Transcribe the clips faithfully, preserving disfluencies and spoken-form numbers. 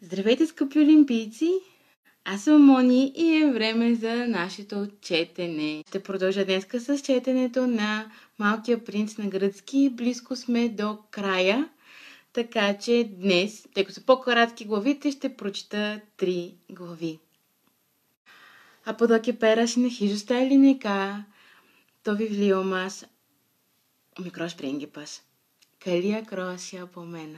Здравейте, скъпи олимпийци! Аз съм Мони и е време за нашето четене. Ще продължа днес с четенето на Малкия принц на гръцки. Близко сме до края, така че днес, тъй като са по-кратки главите, ще прочита три глави. Από εδώ και πέρα συνεχίζω στα ελληνικά το βιβλίο μας «Ο μικρός πρίγκιπας». Καλή ακρόαση από μένα.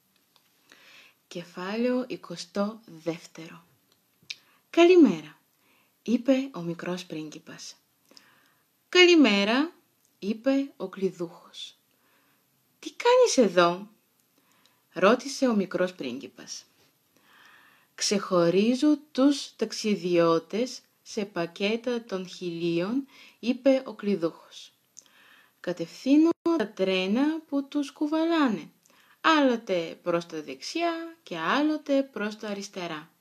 Κεφάλαιο εικοστό δεύτερο. «Καλημέρα», είπε ο μικρός πρίγκιπας. «Καλημέρα», είπε ο κλειδούχος. «Τι κάνεις εδώ?» ρώτησε ο μικρός πρίγκιπας. «Ξεχωρίζω τους ταξιδιώτες σε πακέτα των χιλίων», είπε ο κλειδούχος. «Κατευθύνω τα τρένα που τους κουβαλάνε, άλλοτε προς τα δεξιά και άλλοτε προς τα αριστερά».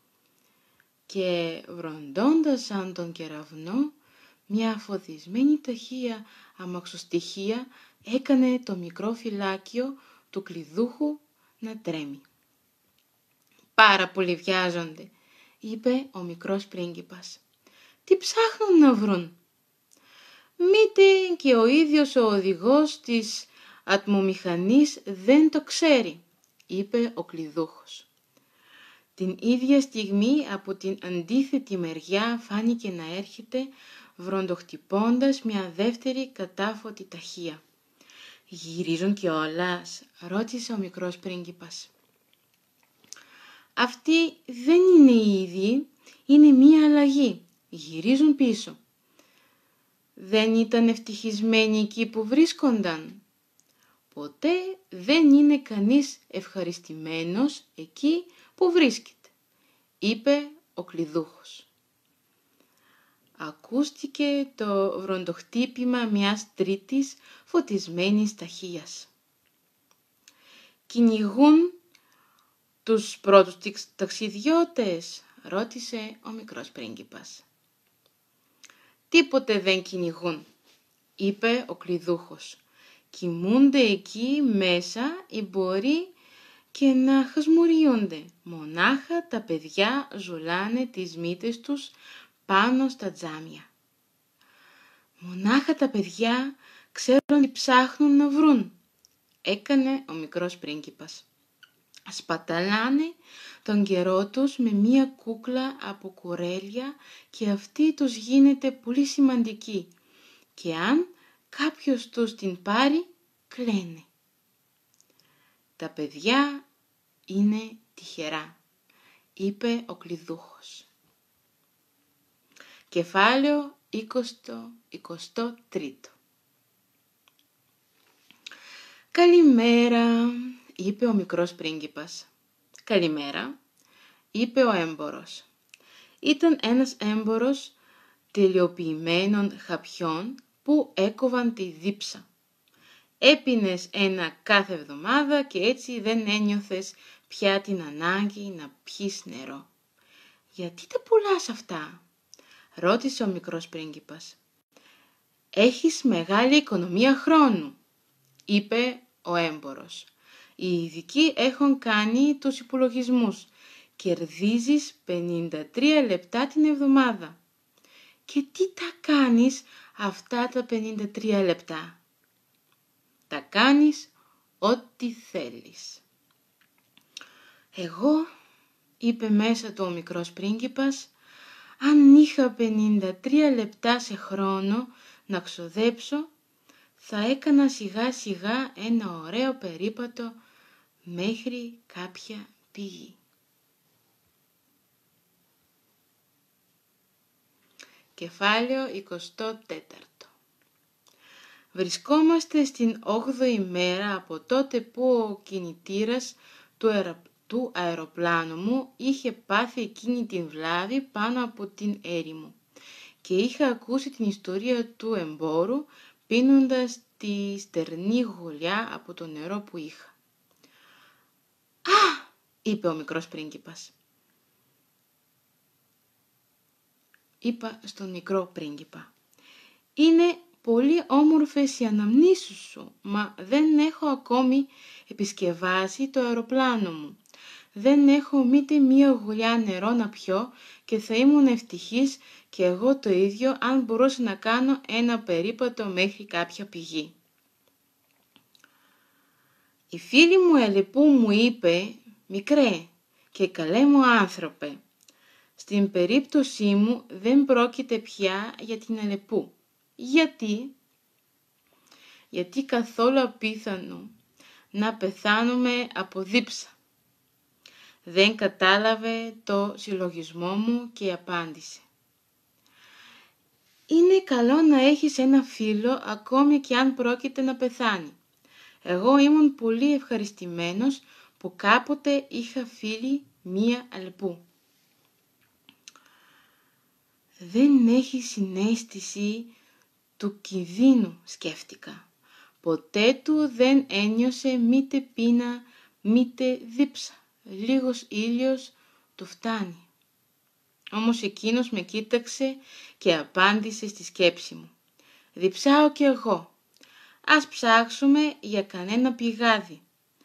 Και βροντώντας σαν τον κεραυνό, μια φωτισμένη ταχεία αμαξοστοιχεία έκανε το μικρό φυλάκιο του κλειδούχου να τρέμει. «Πάρα πολύ βιάζονται», είπε ο μικρός πρίγκιπας. «Τι ψάχνουν να βρουν?» «Μήτε και ο ίδιος ο οδηγός της ατμομηχανής δεν το ξέρει», είπε ο κλειδούχος. Την ίδια στιγμή από την αντίθετη μεριά φάνηκε να έρχεται βροντοχτυπώντας μια δεύτερη κατάφωτη ταχεία. «Γυρίζουν κιόλας?» ρώτησε ο μικρός πρίγκιπας. «Αυτοί δεν είναι οι ίδιοι, είναι μια αλλαγή. Γυρίζουν πίσω». «Δεν ήταν ευτυχισμένοι εκεί που βρίσκονταν?» «Ποτέ δεν είναι κανείς ευχαριστημένος εκεί που βρίσκεται», είπε ο κλειδούχος. Ακούστηκε το βροντοχτύπημα μιας τρίτης φωτισμένης ταχείας. «Κυνηγούν τους πρώτους ταξιδιώτες?» ρώτησε ο μικρός πρίγκιπας. «Τίποτε δεν κυνηγούν», είπε ο κλειδούχος. «Κοιμούνται εκεί μέσα ή μπορεί και να χασμουριούνται. Μονάχα τα παιδιά ζουλάνε τις μύτες τους πάνω στα τζάμια». «Μονάχα τα παιδιά ξέρουν τι ψάχνουν να βρουν», έκανε ο μικρός πρίγκιπας. «Σπαταλάνε τον καιρό τους με μία κούκλα από κουρέλια και αυτή τους γίνεται πολύ σημαντική και αν κάποιος τους την πάρει, κλαίνε». «Τα παιδιά είναι τυχερά», είπε ο κλειδούχος. Κεφάλαιο εικοστό τρίτο. «Καλημέρα», είπε ο μικρός πρίγκιπας. «Καλημέρα», είπε ο έμπορος. Ήταν ένας έμπορος τελειοποιημένων χαπιών που έκοβαν τη δίψα. Έπινες ένα κάθε εβδομάδα και έτσι δεν ένιωθες πια την ανάγκη να πιείς νερό. «Γιατί τα πουλάς αυτά?» ρώτησε ο μικρός πρίγκιπας. «Έχεις μεγάλη οικονομία χρόνου», είπε ο έμπορος. «Οι ειδικοί έχουν κάνει τους υπολογισμούς. Κερδίζεις πενήντα τρία λεπτά την εβδομάδα». «Και τι τα κάνεις αυτά τα πενήντα τρία λεπτά?» «Τα κάνεις ό,τι θέλεις». «Εγώ», είπε μέσα του ο μικρός πρίγκιπας, «αν είχα πενήντα τρία λεπτά σε χρόνο να ξοδέψω, θα έκανα σιγά σιγά ένα ωραίο περίπατο μέχρι κάποια πηγή». Κεφάλαιο εικοστό τέταρτο. Βρισκόμαστε στην όγδοη μέρα από τότε που ο κινητήρας του, αερα... του αεροπλάνου μου είχε πάθει εκείνη την βλάβη πάνω από την έρημο και είχα ακούσει την ιστορία του εμπόρου πίνοντας τη στερνή γουλιά από το νερό που είχα. «Α!» είπε ο μικρός πρίγκιπας. Είπα στον μικρό πρίγκιπα. «Είναι πολύ όμορφες οι αναμνήσεις σου, μα δεν έχω ακόμη επισκευάσει το αεροπλάνο μου. δεν έχω μήτε μία γουλιά νερό να πιω και θα ήμουν ευτυχής και εγώ το ίδιο αν μπορούσα να κάνω ένα περίπατο μέχρι κάποια πηγή. Η φίλη μου Αλεπού μου είπε, μικρέ και καλέ μου άνθρωπε, στην περίπτωσή μου δεν πρόκειται πια για την Αλεπού. Γιατί? Γιατί καθόλου απίθανο να πεθάνουμε από δίψα. Δεν κατάλαβε το συλλογισμό μου και απάντησε. Είναι καλό να έχεις ένα φίλο ακόμη και αν πρόκειται να πεθάνει. Εγώ ήμουν πολύ ευχαριστημένος που κάποτε είχα φίλη μία Αλεπού. Δεν έχει συναίσθηση του κινδύνου, σκέφτηκα. Ποτέ του δεν ένιωσε μήτε πείνα, μήτε δίψα. Λίγος ήλιος του φτάνει. Όμως εκείνος με κοίταξε και απάντησε στη σκέψη μου. Διψάω κι εγώ. Ας ψάξουμε για κανένα πηγάδι.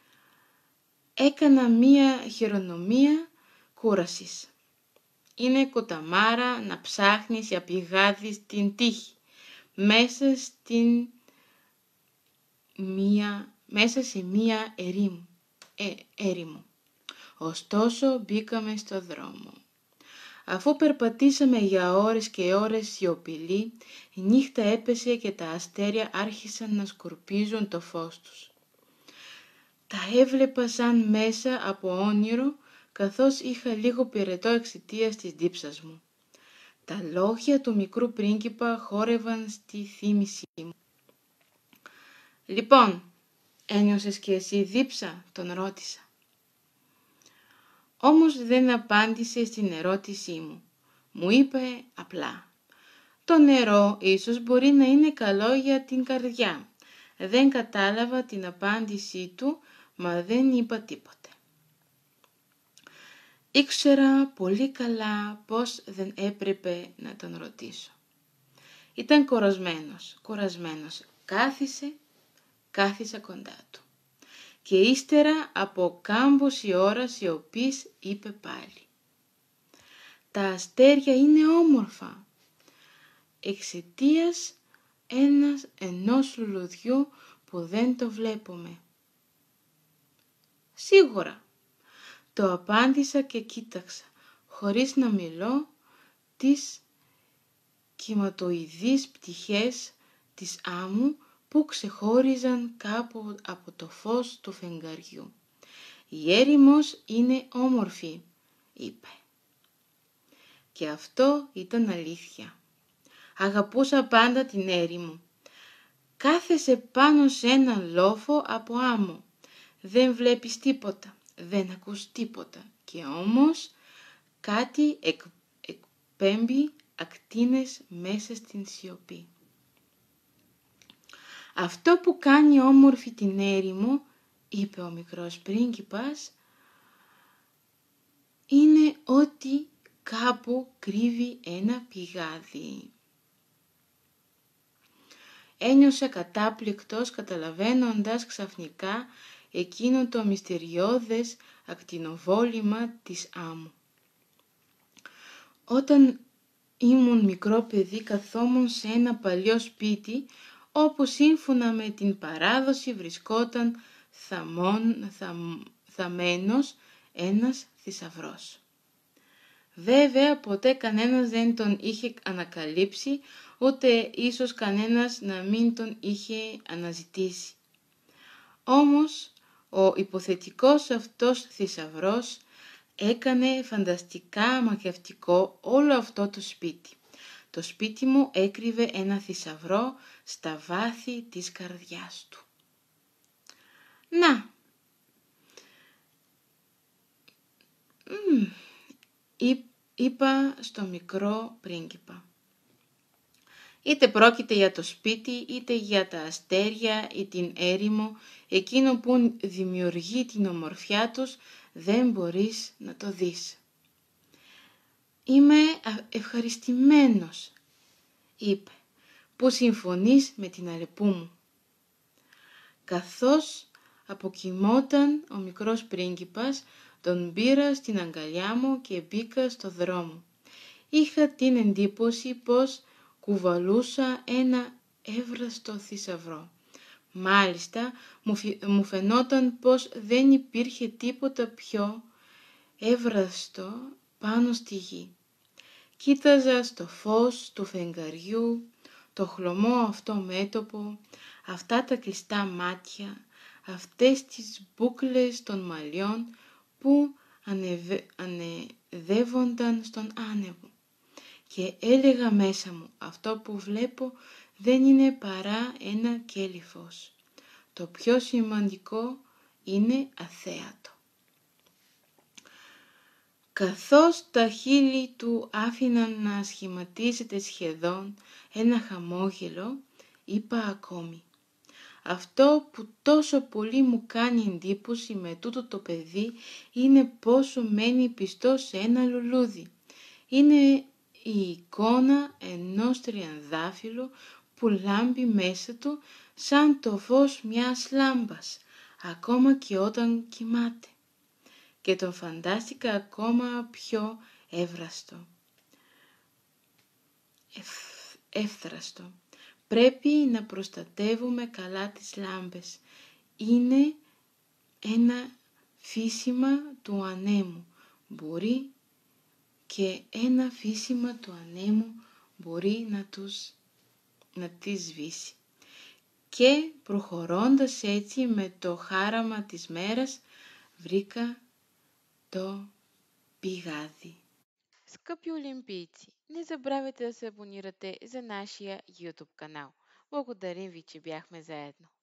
Έκανα μία χειρονομία κούρασης. Είναι κοταμάρα να ψάχνεις για πηγάδι στην τύχη, μέσα, στην μία, μέσα σε μία ερήμο. Ε, έρημο. Ωστόσο μπήκαμε στο δρόμο. Αφού περπατήσαμε για ώρες και ώρες σιωπηλοί, η νύχτα έπεσε και τα αστέρια άρχισαν να σκορπίζουν το φως τους. Τα έβλεπα σαν μέσα από όνειρο, καθώς είχα λίγο πυρετό εξαιτίας της δίψας μου. Τα λόγια του μικρού πρίγκιπα χόρευαν στη θύμησή μου. «Λοιπόν, ένιωσες και εσύ δίψα?» τον ρώτησα. Όμως δεν απάντησε στην ερώτησή μου. Μου είπε απλά. Το νερό ίσως μπορεί να είναι καλό για την καρδιά. Δεν κατάλαβα την απάντησή του, μα δεν είπα τίποτε. Ήξερα πολύ καλά πως δεν έπρεπε να τον ρωτήσω. Ήταν κουρασμένος, κουρασμένος. Κάθισε, κάθισα κοντά του. Και ύστερα από κάμποση ώρα σιωπής είπε πάλι. Τα αστέρια είναι όμορφα. Εξαιτίας ένας, ενός λουλουδιού που δεν το βλέπουμε. Σίγουρα. Το απάντησα και κοίταξα, χωρίς να μιλώ, τις κυματοειδείς πτυχές της άμμου που ξεχώριζαν κάπου από το φως του φεγγαριού. «Η έρημος είναι όμορφη», είπε. Και αυτό ήταν αλήθεια. Αγαπούσα πάντα την έρημο. Κάθεσαι πάνω σε έναν λόφο από άμμο. Δεν βλέπεις τίποτα, δεν ακούς τίποτα και όμως κάτι εκ, εκπέμπει ακτίνες μέσα στην σιωπή. «Αυτό που κάνει όμορφη την έρημο», είπε ο μικρός πρίγκιπας, «είναι ότι κάπου κρύβει ένα πηγάδι». Ένιωσα κατάπληκτος καταλαβαίνοντας ξαφνικά εκείνο το μυστηριώδες ακτινοβόλημα της άμμου. Όταν ήμουν μικρό παιδί καθόμουν σε ένα παλιό σπίτι όπου σύμφωνα με την παράδοση βρισκόταν θαμών, θαμ, θαμένος ένας θησαυρός. Βέβαια ποτέ κανένας δεν τον είχε ανακαλύψει, ούτε ίσως κανένας να μην τον είχε αναζητήσει. Όμως ο υποθετικός αυτός θησαυρός έκανε φανταστικά μαγευτικό όλο αυτό το σπίτι. Το σπίτι μου έκρυβε ένα θησαυρό στα βάθη της καρδιάς του. «Να», Μ, είπα στο μικρό πρίγκιπα. Είτε πρόκειται για το σπίτι, είτε για τα αστέρια ή την έρημο, εκείνο που δημιουργεί την ομορφιά τους, δεν μπορείς να το δεις. «Είμαι ευχαριστημένος», είπε, «που συμφωνείς με την Αλεπού μου». Καθώς αποκοιμόταν ο μικρός πρίγκιπας, Τον πήρα στην αγκαλιά μου και μπήκα στο δρόμο. Είχα την εντύπωση πως κουβαλούσα ένα εύραστο θησαυρό. Μάλιστα, μου, φι... μου φαινόταν πως δεν υπήρχε τίποτα πιο εύραστο πάνω στη γη. Κοίταζα στο φως του φεγγαριού, το χλωμό αυτό μέτωπο, αυτά τα κλειστά μάτια, αυτές τις μπούκλες των μαλλιών που ανεβε... ανεδεύονταν στον άνεμο. Και έλεγα μέσα μου, αυτό που βλέπω δεν είναι παρά ένα κέλι φως. Το πιο σημαντικό είναι αθέατο. Καθώς τα χείλη του άφηναν να σχηματίζεται σχεδόν ένα χαμόγελο, είπα ακόμη. Αυτό που τόσο πολύ μου κάνει εντύπωση με τούτο το παιδί είναι πόσο μένει πιστό σε ένα λουλούδι. Είναι η εικόνα ενός τριανδάφυλλου που λάμπει μέσα του σαν το φως μιας λάμπας, ακόμα και όταν κοιμάται. Και τον φαντάστηκα ακόμα πιο εύραστο, ευ, εύθραστο. Πρέπει να προστατεύουμε καλά τις λάμπες. Είναι ένα φύσιμα του ανέμου. Μπορεί και ένα φύσιμα του ανέμου μπορεί να, τους, να τις σβήσει. Και προχωρώντας έτσι με το χάραμα της μέρας, βρήκα το пигади. Скъпи олимпийци, не забравяйте да се абонирате за нашия YouTube канал. Благодарим ви, че бяхме заедно.